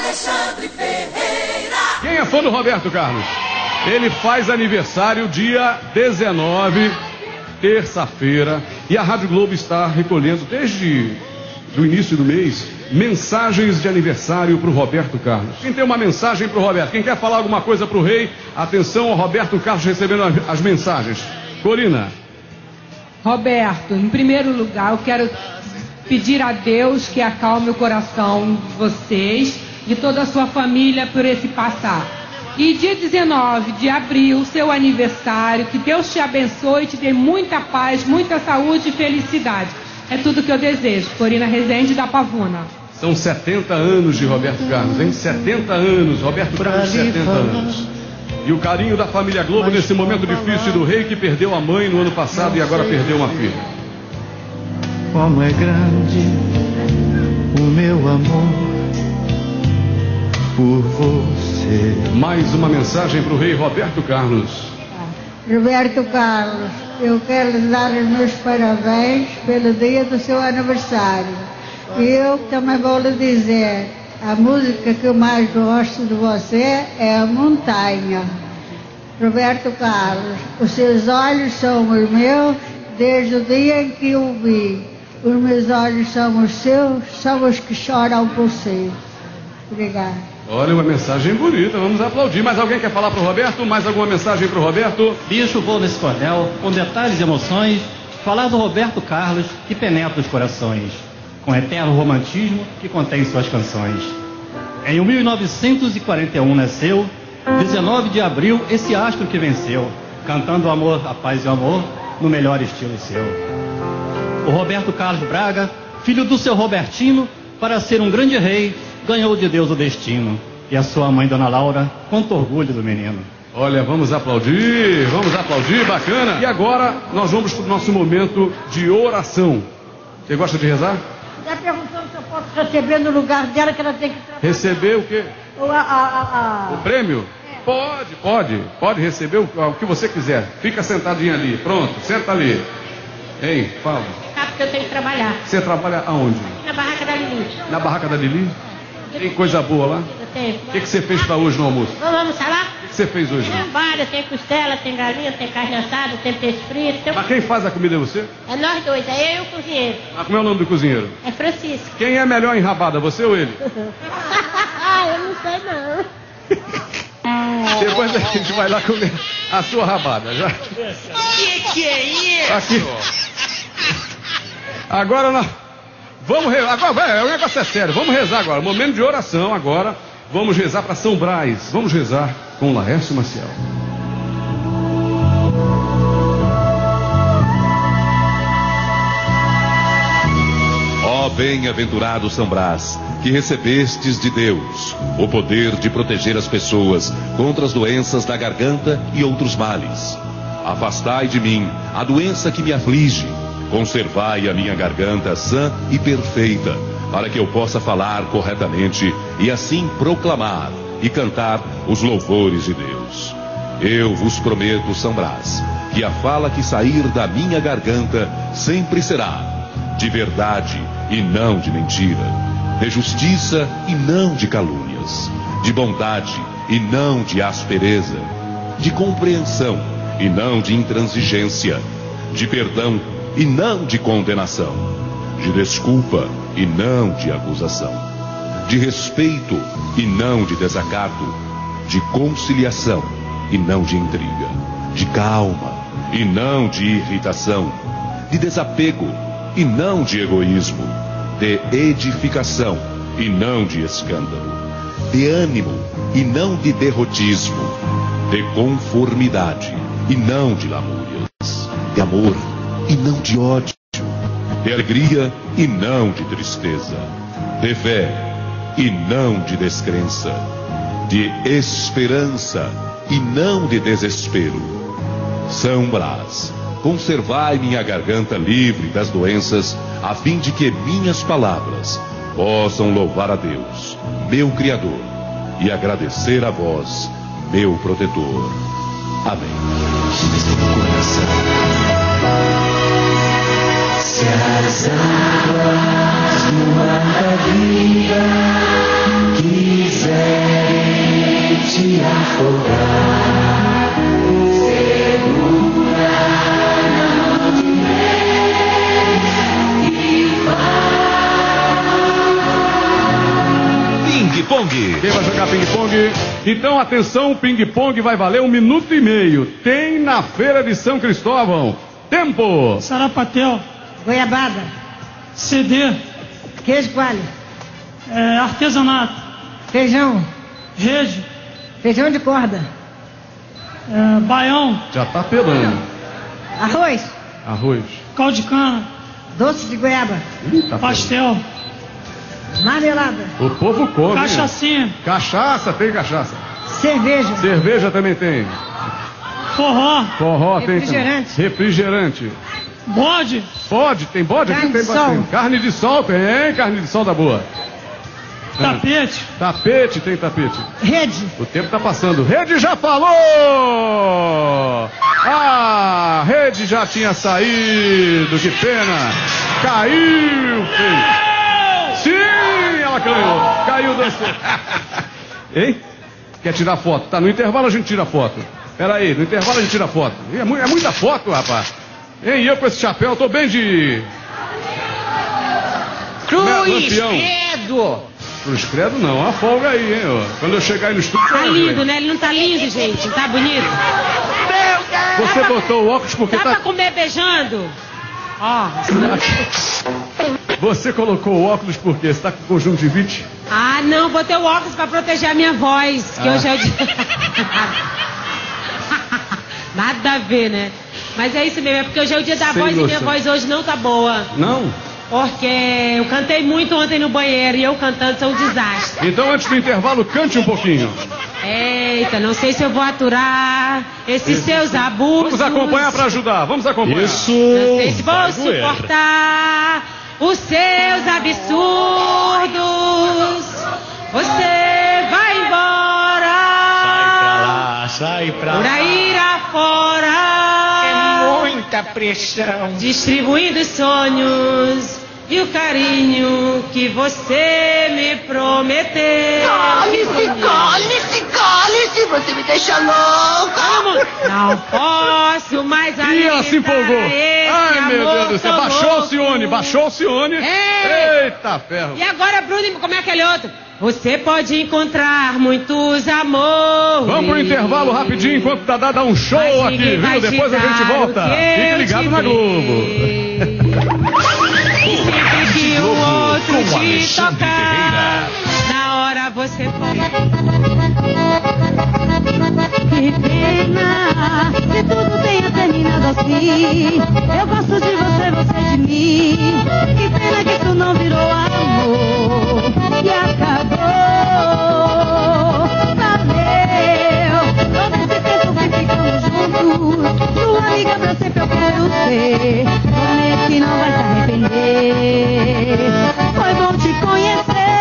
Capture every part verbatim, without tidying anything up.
Alexandre Ferreira. Quem é fã do Roberto Carlos? Ele faz aniversário dia dezenove, terça-feira, e a Rádio Globo está recolhendo desde o início do mês mensagens de aniversário para o Roberto Carlos. Quem tem uma mensagem para o Roberto? Quem quer falar alguma coisa para o rei? Atenção, Roberto Carlos recebendo as mensagens. Corina. Roberto, em primeiro lugar, eu quero pedir a Deus que acalme o coração de vocês, de toda a sua família, por esse passar. E dia dezenove de abril, seu aniversário, que Deus te abençoe e te dê muita paz, muita saúde e felicidade. É tudo que eu desejo. Corina Rezende, da Pavuna. São setenta anos de Roberto Carlos, hein? setenta anos, Roberto Carlos, setenta anos. E o carinho da família Globo nesse momento difícil do rei que perdeu a mãe no ano passado e agora perdeu uma filha. Como é grande o meu amor por você. Mais uma mensagem para o rei Roberto Carlos. Roberto Carlos, eu quero lhe dar os meus parabéns pelo dia do seu aniversário. E eu também vou lhe dizer, a música que eu mais gosto de você é a Montanha. Roberto Carlos, os seus olhos são os meus desde o dia em que o vi. Os meus olhos são os seus, são os que choram por si. Obrigada. Olha, uma mensagem bonita, vamos aplaudir. Mais alguém quer falar para o Roberto? Mais alguma mensagem para o Roberto? Bicho, vou nesse cordel, com detalhes e emoções, falar do Roberto Carlos, que penetra os corações, com eterno romantismo que contém suas canções. Em mil novecentos e quarenta e um nasceu, dezenove de abril, esse astro que venceu, cantando o amor, a paz e o amor, no melhor estilo seu. O Roberto Carlos Braga, filho do seu Robertino, para ser um grande rei, ganhou de Deus o destino. E a sua mãe, Dona Laura, quanto orgulho do menino. Olha, vamos aplaudir, vamos aplaudir, bacana. E agora nós vamos para o nosso momento de oração. Você gosta de rezar? Está perguntando se eu posso receber no lugar dela, que ela tem que trabalhar. Receber o quê? O, a, a, a... o prêmio? É. Pode, pode. Pode receber o, o que você quiser. Fica sentadinho ali. Pronto, senta ali. Ei, fala. Ah, porque eu tenho que trabalhar. Você trabalha aonde? Na barraca da Lili. Na barraca da Lili? Tem coisa boa lá? Eu tenho. O que, que você fez para hoje no almoço? Vamos almoçar lá? O que, que você fez hoje? Tem várias, tem costela, tem galinha, tem carne assada, tem peixe frito. Tem... Mas quem faz a comida é você? É nós dois, é eu e o cozinheiro. Ah, como é o nome do cozinheiro? É Francisco. Quem é melhor em rabada, você ou ele? Eu não sei não. Depois a gente vai lá comer a sua rabada, já? Que que é isso? Aqui. Agora nós vamos rezar. Agora, vai, o negócio é sério. Vamos rezar agora. Momento de oração agora. Vamos rezar para São Brás. Vamos rezar com Laércio Maciel. Ó bem-aventurado São Brás, que recebestes de Deus o poder de proteger as pessoas contra as doenças da garganta e outros males. Afastai de mim a doença que me aflige. Conservai a minha garganta sã e perfeita, para que eu possa falar corretamente e assim proclamar e cantar os louvores de Deus. Eu vos prometo, São Brás, que a fala que sair da minha garganta sempre será de verdade e não de mentira, de justiça e não de calúnias, de bondade e não de aspereza, de compreensão e não de intransigência, de perdão e não de condenação, de desculpa e não de acusação, de respeito e não de desacato, de conciliação e não de intriga, de calma e não de irritação, de desapego e não de egoísmo, de edificação e não de escândalo, de ânimo e não de derrotismo, de conformidade e não de lamúrias, de amor e não de ódio, de alegria e não de tristeza, de fé e não de descrença, de esperança e não de desespero. São Brás, conservai minha garganta livre das doenças, a fim de que minhas palavras possam louvar a Deus, meu Criador, e agradecer a vós, meu protetor. Amém. Se as águas no mar da vida quiser ping-pong. Quem vai jogar ping-pong? Então, atenção, o ping-pong vai valer um minuto e meio. Tem na Feira de São Cristóvão. Tempo. Sarapatel, Goiabada, C D, queijo coalho, é, artesanato, feijão, rede, feijão de corda, é, baião, Já tá pelando. arroz, Arroz. caldo de cana, doce de goiaba, Ih, tá pastel, marmelada, pelando. O povo come. hein? cachaçinha, Cachaça, tem cachaça. cerveja, Cerveja também tem. forró, Forró tem. Refrigerante. também. Refrigerante. bode, Bode, tem bode aqui? Carne Tem de bastante. sol. Carne de sol, tem. Carne de sol da boa. tapete, Tapete, tem tapete. rede, O tempo tá passando. Rede já falou! Ah, Rede já tinha saído, que pena. Caiu, filho. Sim, ela caiu. Caiu dançou. Hein? Quer tirar foto? Tá, no intervalo a gente tira foto. Pera aí, no intervalo a gente tira foto. É, mu- é muita foto, rapaz. Hein, eu com esse chapéu, tô bem de... Cruz, Lampião. credo. Cruz credo não, uma folga aí, hein, ó. Quando eu chegar aí no estúdio... Tá eu lindo, vejo. né? Ele não tá lindo, gente. Tá bonito. Você botou o óculos porque Dá tá... pra comer beijando? Ó. Você colocou o óculos porque você tá com conjuntivite? Ah, não. Botei o óculos pra proteger a minha voz. Que Ah. hoje é o dia... Nada a ver, né? Mas é isso mesmo. É porque hoje é o dia da Sem voz e minha noção. voz hoje não tá boa. Não? Porque eu cantei muito ontem no banheiro e eu cantando sou um desastre. Então antes do intervalo, cante um pouquinho. Eita, não sei se eu vou aturar esses seus abusos. Vamos acompanhar pra ajudar, vamos acompanhar. Isso. Não sei se vou vai doer. suportar os seus absurdos. Você vai embora Sai pra por aí afora, muita pressão. distribuindo sonhos e o carinho que você me prometeu. Cale-se, cale-se, cale-se, você me deixa louca. Vamos. Não posso mais Ih, ela se empolgou. esse Ai, meu amor Deus do céu. tão Baixou o louco. Cione, baixou o Cione. Ei. Eita ferro. E agora, Bruno, como é aquele outro? Você pode encontrar muitos amores. Vamos pro intervalo rapidinho enquanto Dadá dá um show Mas aqui, ninguém vai viu? te Depois a dar gente o volta. que Fique eu ligado te na dei. Globo. E sempre que o outro com te Alexandre tocar, na hora você pode. Que pena, se tudo tenha terminado assim. Eu gosto de você, você de mim. Que pena que isso não virou amor e acabou. Valeu, todo esse tempo que ficamos juntos. Sua amiga pra sempre eu quero ser. Promete que não vai se arrepender. Foi bom te conhecer.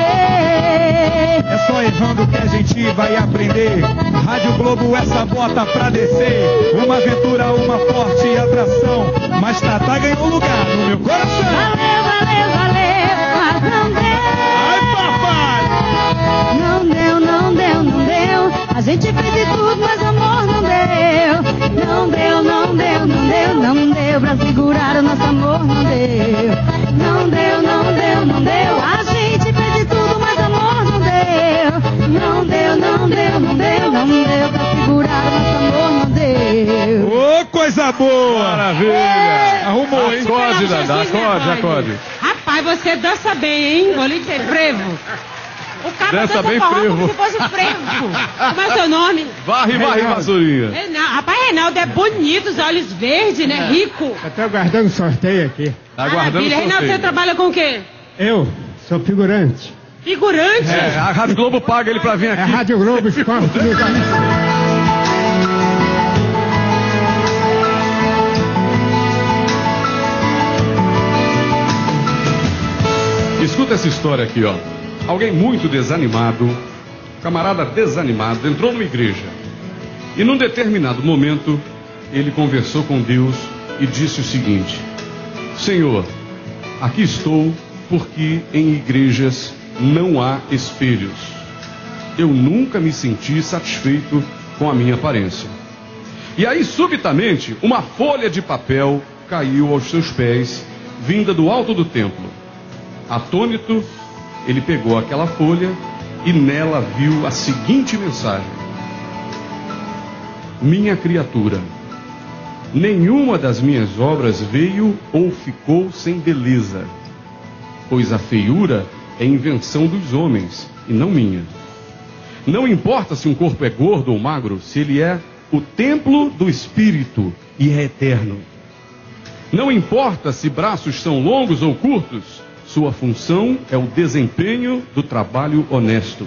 É só errando que a gente vai aprender. Rádio Globo, essa bota pra descer. Uma aventura, uma forte atração. Mas Tatá ganhou lugar no meu coração. Valeu, valeu, valeu, mas não deu. Ai, papai! Não deu, não deu, não deu. A gente fez de tudo, mas amor não deu. Não deu, não deu, não deu, não deu. Pra segurar o nosso amor não deu. Não deu, não deu, não deu. A gente fez de tudo, mas amor não deu. Não deu, não deu, não deu, não deu. Pra segurar o nosso amor não deu. Ô, coisa boa! Maravilha. Arrumou, hein? Acorde, Pelo Dadá, Jesus, né, acorde, pai? acorde. Rapaz, você dança bem, hein? Vou lhe dizer, frevo. O cara Dança dança bem forró frevo. como se fosse frevo. Como é o seu nome? Varre, varre, Reinaldo. vassourinha. Reinaldo. Rapaz, Reinaldo é bonito, os olhos verdes, né? Rico. Eu tô aguardando o sorteio aqui. Tá aguardando o Maravilha. Reinaldo, sorteio. você trabalha com o quê? Eu sou figurante. Figurante? É, a Rádio Globo paga ele pra vir É aqui. Rádio Globo Esporte dos Escuta essa história aqui, ó. Alguém muito desanimado, camarada desanimado, entrou numa igreja. E num determinado momento, ele conversou com Deus e disse o seguinte: Senhor, aqui estou porque em igrejas não há espelhos. Eu nunca me senti satisfeito com a minha aparência. E aí, subitamente, uma folha de papel caiu aos seus pés, vinda do alto do templo. Atônito, ele pegou aquela folha e nela viu a seguinte mensagem: minha criatura, nenhuma das minhas obras veio ou ficou sem beleza, pois a feiura é invenção dos homens e não minha. Não importa se um corpo é gordo ou magro, se ele é o templo do Espírito e é eterno. Não importa se braços são longos ou curtos, sua função é o desempenho do trabalho honesto.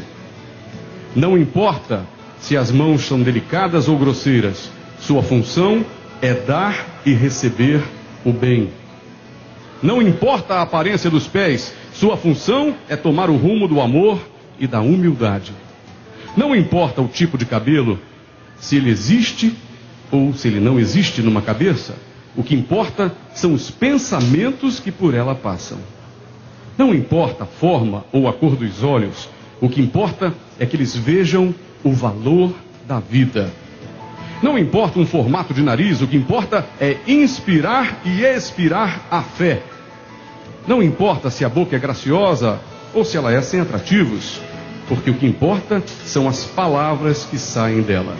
Não importa se as mãos são delicadas ou grosseiras, sua função é dar e receber o bem. Não importa a aparência dos pés, sua função é tomar o rumo do amor e da humildade. Não importa o tipo de cabelo, se ele existe ou se ele não existe numa cabeça, o que importa são os pensamentos que por ela passam. Não importa a forma ou a cor dos olhos, o que importa é que eles vejam o valor da vida. Não importa um formato de nariz, o que importa é inspirar e expirar a fé. Não importa se a boca é graciosa ou se ela é sem atrativos, porque o que importa são as palavras que saem dela.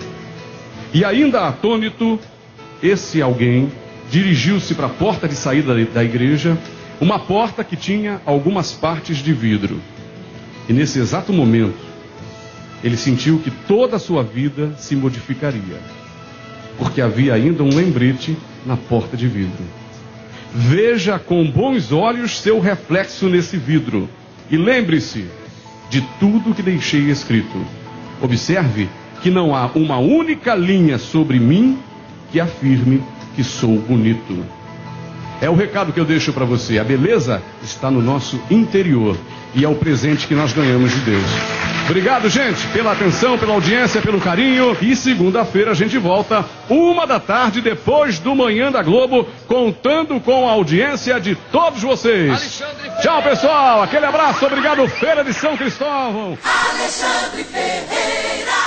E ainda atônito, esse alguém dirigiu-se para a porta de saída da igreja, uma porta que tinha algumas partes de vidro. E nesse exato momento, ele sentiu que toda a sua vida se modificaria, porque havia ainda um lembrete na porta de vidro. Veja com bons olhos seu reflexo nesse vidro e lembre-se de tudo que deixei escrito. Observe que não há uma única linha sobre mim que afirme que sou bonito. É o recado que eu deixo para você. A beleza está no nosso interior e é o presente que nós ganhamos de Deus. Obrigado, gente, pela atenção, pela audiência, pelo carinho. E segunda-feira a gente volta, uma da tarde, depois do Manhã da Globo, contando com a audiência de todos vocês. Tchau, pessoal. Aquele abraço. Obrigado, Feira de São Cristóvão. Alexandre Ferreira.